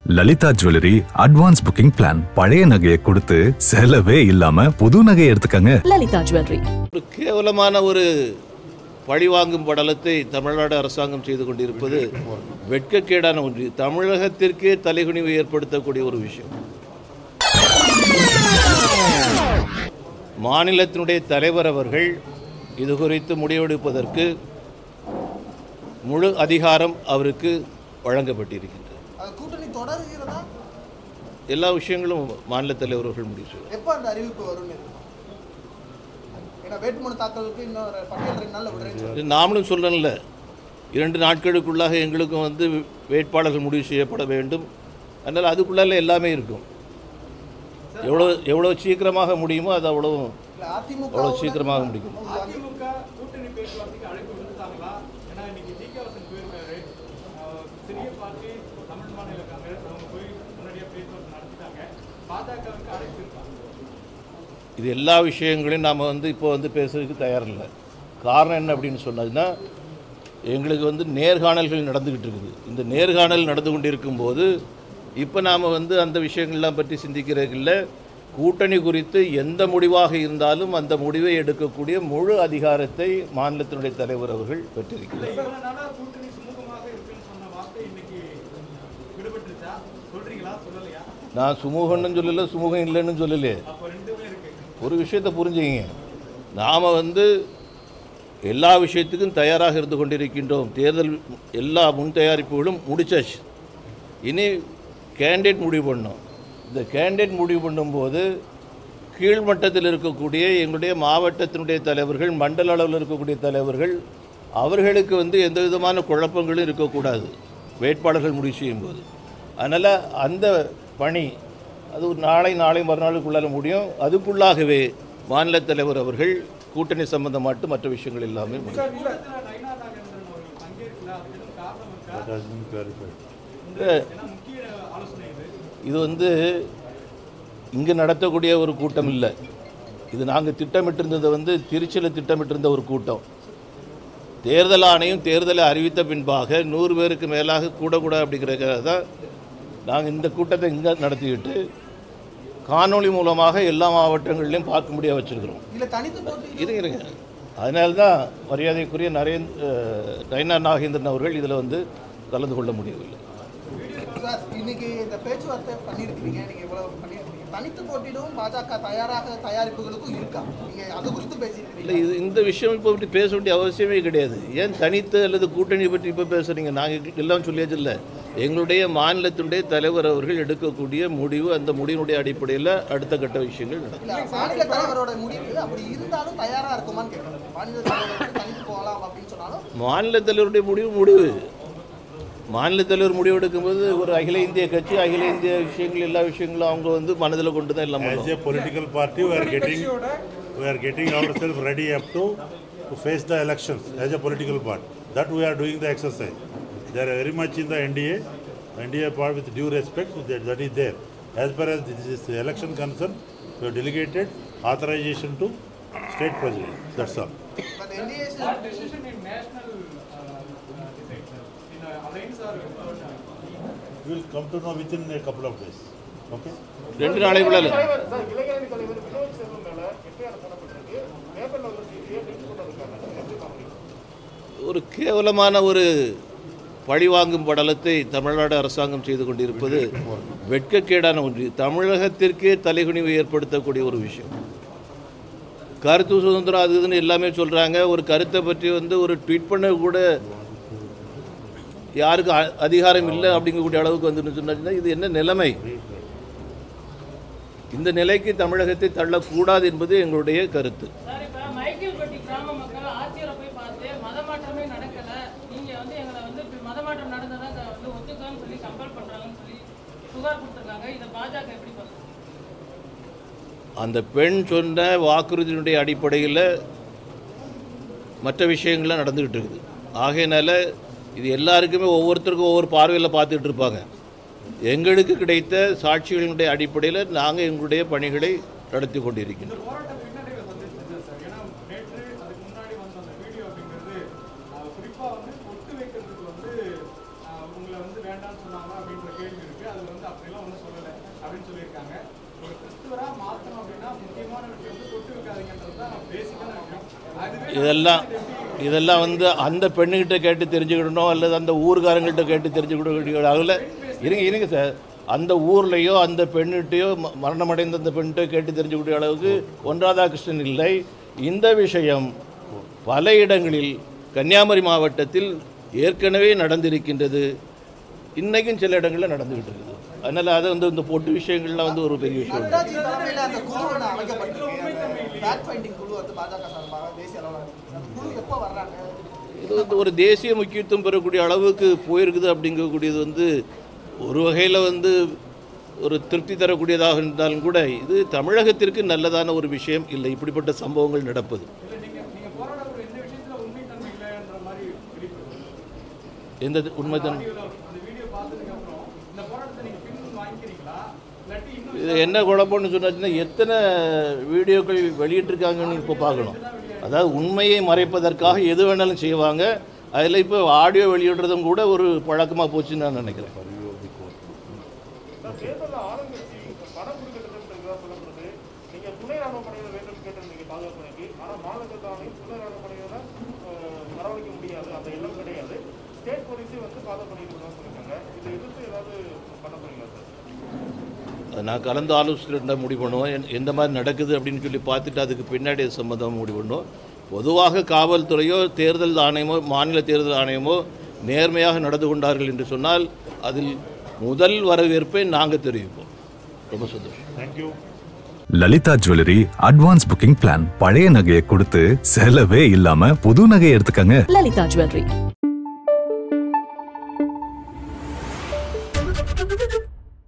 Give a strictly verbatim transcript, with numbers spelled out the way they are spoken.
Lalitha jewellery advance booking plan. பழைய நகையை கொடுத்து செலவே இல்லாம புது நகையை எடுத்துக்கங்க. லலிதா ஜுவல்லரி. ஒரு கேவலமான ஒரு பழிவாங்கும் படலத்தை தமிழ்நாடு அரசாங்கம் செய்து கொண்டிருப்பது வெட்கக்கேடான ஒன்று. தமிழகத்திற்கே தலைகுனிவு ஏற்படுத்தக்கூடிய ஒரு விஷயம். மாநிலத்தினுடைய தலைவர் அவர்கள் இது குறித்து முடிவெடுப்பதற்கு முழு அதிகாரம் அவருக்கு வழங்கப்பட்டிருக்கின்றது. எல்லா விஷயங்களும் மாநில தலைவர்கள் முடிவு செய்வார். எப்போ அந்த அறிவிப்பு வரும்? நாமளும் சொல்லல, இரண்டு நாட்களுக்குள்ளாக எங்களுக்கும் வந்து வேட்பாளர்கள் முடிவு செய்யப்பட வேண்டும். அதனால் அதுக்குள்ளால எல்லாமே இருக்கும். எவ்வளோ எவ்வளோ சீக்கிரமாக முடியுமோ அது அவ்வளோ அவ்வளோ சீக்கிரமாக முடியும். இது எல்லா விஷயங்களையும் நாம் வந்து இப்போ வந்து பேசுறதுக்கு தயாரில்லை. காரணம் என்ன அப்படின்னு சொன்னதுன்னா, எங்களுக்கு வந்து நேர்காணல்கள் நடந்துக்கிட்டு இருக்குது. இந்த நேர்காணல் நடந்து கொண்டிருக்கும் போது இப்போ நாம் வந்து அந்த விஷயங்கள்லாம் பற்றி சிந்திக்கிறதில்ல. கூட்டணி குறித்து எந்த முடிவாக இருந்தாலும் அந்த முடிவை எடுக்கக்கூடிய முழு அதிகாரத்தை மாநிலத்தினுடைய தலைவர் அவர்கள் பெற்றிருக்கிறார். நான் சுமூகம்னு சொல்லலை, சுமூகம் இல்லைன்னு சொல்லலையே. ஒரு விஷயத்தை புரிஞ்சுங்க, நாம் வந்து எல்லா விஷயத்துக்கும் தயாராக இருந்து கொண்டிருக்கின்றோம். தேர்தல் எல்லா முன் தயாரிப்புகளும் முடிச்சாச்சு. இனி கேண்டிடேட் முடிவு பண்ணோம். இந்த கேண்டிடேட் முடிவு பண்ணும்போது கீழ்மட்டத்தில் இருக்கக்கூடிய எங்களுடைய மாவட்டத்தினுடைய தலைவர்கள், மண்டல அளவில் இருக்கக்கூடிய தலைவர்கள், அவர்களுக்கு வந்து எந்த விதமான குழப்பங்களும் இருக்கக்கூடாது வேட்பாளர்கள் முடிவு செய்யும்போது. அதனால் அந்த பணி அது ஒரு நாளை நாளை மறுநாளுக்குள்ளார முடியும். அதுக்குள்ளாகவே மாநில தலைவர் அவர்கள் கூட்டணி சம்பந்தமாட்டு மற்ற விஷயங்கள் எல்லாமே முடியும். இது வந்து இங்கே நடத்தக்கூடிய ஒரு கூட்டம் இல்லை. இது நாங்கள் திட்டமிட்டிருந்தது வந்து திருச்சியில் திட்டமிட்டிருந்த ஒரு கூட்டம். தேர்தல் ஆணையம் தேர்தலை அறிவித்த பின்பாக நூறு பேருக்கு மேலாக கூடக்கூடாது அப்படிங்கிறதுக்காக தான் நாங்கள் இந்த கூட்டத்தை இங்கே நடத்திக்கிட்டு காணொலி மூலமாக எல்லா மாவட்டங்கள்லையும் பார்க்க முடிய வச்சுருக்கிறோம். இருங்க இருங்க அதனால தான் மரியாதைக்குரிய நரேந்திர நயினார் நாகேந்திரன் அவர்கள் இதில் வந்து கலந்து கொள்ள முடியவில்லை. இன்னைக்கு இந்த பேச்சுவார்த்தை பண்ணியிருக்கிறீங்க, நீங்கள் இவ்வளவு பண்ணியிருக்கீங்க. தனித்து போட்டியிடவும் பாஜக தயாராக தயாரிப்புகளுக்கும் இருக்கா? நீங்கள் அது குறித்து பேசியிருக்கீங்க. இல்லை, இது இந்த விஷயம் இப்போ பற்றி பேச வேண்டிய அவசியமே கிடையாது. ஏன் தனித்து அல்லது கூட்டணி பற்றி இப்போ பேசுகிறீங்க? நாங்கள் எல்லாம் சொல்லியாச்சு இல்லை. எங்களுடைய மாநிலத்தினுடைய தலைவர் அவர்கள் எடுக்கக்கூடிய முடிவு, அந்த முடிவினுடைய அடிப்படையில் அடுத்த கட்ட விஷயங்கள் நடக்கும். மாநில தலைவரோட முடிவு அப்படி இருந்தாலும் தயாராக இருக்குமான்னு கேட்கணும். மாநில தலைவர் தனித்து போகலாம் அப்படின்னு சொன்னாலும் மாநில தலைவருடைய முடிவு முடிவு மாநில தலைவர் முடிவு எடுக்கும்போது ஒரு அகில இந்திய கட்சி, அகில இந்திய விஷயங்கள் எல்லா விஷயங்களும் அவங்க வந்து மனதில் கொண்டு தான் எல்லாம் பண்ணுவோம். As a political party, we are getting we are getting ourselves ready up to to face the elections as a political party. That we are doing the exercise. They are very much in the N D A. N D A part with due respect, that, that is there. As far as this is election concerned, we have delegated authorization to state president. That's all. But N D A is what decision in national uh, decides, sir? In uh, alliance or We will come to know within a couple of days. Okay? ரெண்டு நாளைக்குள்ள ஒரு கேவலமான ஒரு பழிவாங்கும் படலத்தை தமிழ்நாடு அரசாங்கம் செய்து கொண்டிருப்பது வெட்கக்கேடான ஒன்று. தமிழகத்திற்கே தலைகுனிவு ஏற்படுத்தக்கூடிய ஒரு விஷயம். கருத்து சுதந்திரம் அது இதுன்னு எல்லாமே சொல்கிறாங்க. ஒரு கருத்தை பற்றி வந்து ஒரு ட்வீட் பண்ண கூட யாருக்கு அதிகாரம் இல்லை அப்படிங்கக்கூடிய அளவுக்கு வந்து சொன்னா இது என்ன நிலைமை? இந்த நிலைக்கு தமிழகத்தை தள்ளக்கூடாது என்பது எங்களுடைய கருத்து. அந்த பெண் சொன்ன வாக்குறுதியினுடைய அடிப்படையில் மற்ற விஷயங்கள்லாம் நடந்துக்கிட்டு இருக்குது. ஆகையினால இது எல்லாருக்குமே ஒவ்வொருத்தருக்கும் ஒவ்வொரு பார்வையில் பார்த்துட்டு இருப்பாங்க. எங்களுக்கு கிடைத்த சாட்சிகளினுடைய அடிப்படையில் நாங்கள் எங்களுடைய பணிகளை நடத்தி கொண்டிருக்கின்றோம். குறிப்பாக வந்து ஒட்டு வைக்கிறதுக்கு வந்து உங்களை வந்து வேண்டாம்னு சொன்னாங்க அப்படின்ற கேள்வி இருக்குது. அது வந்து வந்து அப்படிலாம் ஒன்றும் சொல்லலை அப்படின்னு சொல்லியிருக்காங்க. ஒரு கிறிஸ்துவராக மாற்றணும் அப்படின்னா முக்கியமான விஷயம் வந்து தொட்டு வைக்காதீங்கன்றது தான் பேசிக்கான விஷயம். அதுவே இதெல்லாம் இதெல்லாம் வந்து அந்த பெண்ணுகிட்ட கேட்டு தெரிஞ்சுக்கிடணும் அல்லது அந்த ஊர்காரங்கள்ட்ட கேட்டு தெரிஞ்சுக்கிட அதில் இருங்க இருங்க சார் அந்த ஊர்லேயோ அந்த பெண்ணிட்டையோ மரணமடைந்த அந்த பெண்ணிட்டோ கேட்டு தெரிஞ்சுக்கூடிய அளவுக்கு பொன் ராதாகிருஷ்ணன் இல்லை. இந்த விஷயம் பல இடங்களில் கன்னியாகுமரி மாவட்டத்தில் ஏற்கனவே நடந்திருக்கின்றது, இன்றைக்கும் சில இடங்களில் நடந்துக்கிட்டு இருக்குது. அதனால் அதை வந்து இந்த பொட்டு விஷயங்கள்லாம் வந்து ஒரு பெரிய விஷயம். நட்டாஜி தலைமையில் அந்த குழு ஒன்று அமைக்கப்பட்டிருக்கு, ஃபேக்ட் ஃபைண்டிங் குழு வந்து பாஜக சார்பாக தேசிய அளவில் அந்த குழு எப்போ வர்றாங்க? இது வந்து ஒரு தேசிய முக்கியத்துவம் பெறக்கூடிய அளவுக்கு போயிருக்குது அப்படிங்கக்கூடியது வந்து ஒரு வகையில் வந்து ஒரு திருப்தி தரக்கூடியதாக இருந்தாலும் கூட இது தமிழகத்திற்கு நல்லதான ஒரு விஷயம் இல்லை இப்படிப்பட்ட சம்பவங்கள் நடப்பது. எந்த உண்மைதான் இது என்ன குழப்பம்னு சொன்னாச்சுன்னா எத்தனை வீடியோக்கள் வெளியிட்டிருக்காங்கன்னு இப்போ பார்க்கணும். அதாவது உண்மையை மறைப்பதற்காக எது வேணாலும் செய்வாங்க. அதில் இப்போ ஆடியோ வெளியிடுறதும் கூட ஒரு பழக்கமாக போச்சுன்னு நான் நினைக்கிறேன். நான் கலந்து ஆலோசனை முடிவு பண்ணுவோம். எந்த மாதிரி நடக்குது அப்படின்னு சொல்லி பார்த்துட்டு அதுக்கு பின்னாடி சம்மந்தமாக முடிவு பண்ணுவோம். பொதுவாக காவல்துறையோ தேர்தல் ஆணையமோ மாநில தேர்தல் ஆணையமோ நேர்மையாக நடந்து கொண்டார்கள் என்று சொன்னால் அதில் முதல் வரவேற்பை நாங்கள் தெரிவிப்போம். ரொம்ப சந்தோஷம். Thank you. Lalitha jewellery advance booking plan. பழைய நகையை கொடுத்து செலவே இல்லாம புது நகையை எடுத்துக்கங்க. லலிதா ஜுவல்லரி.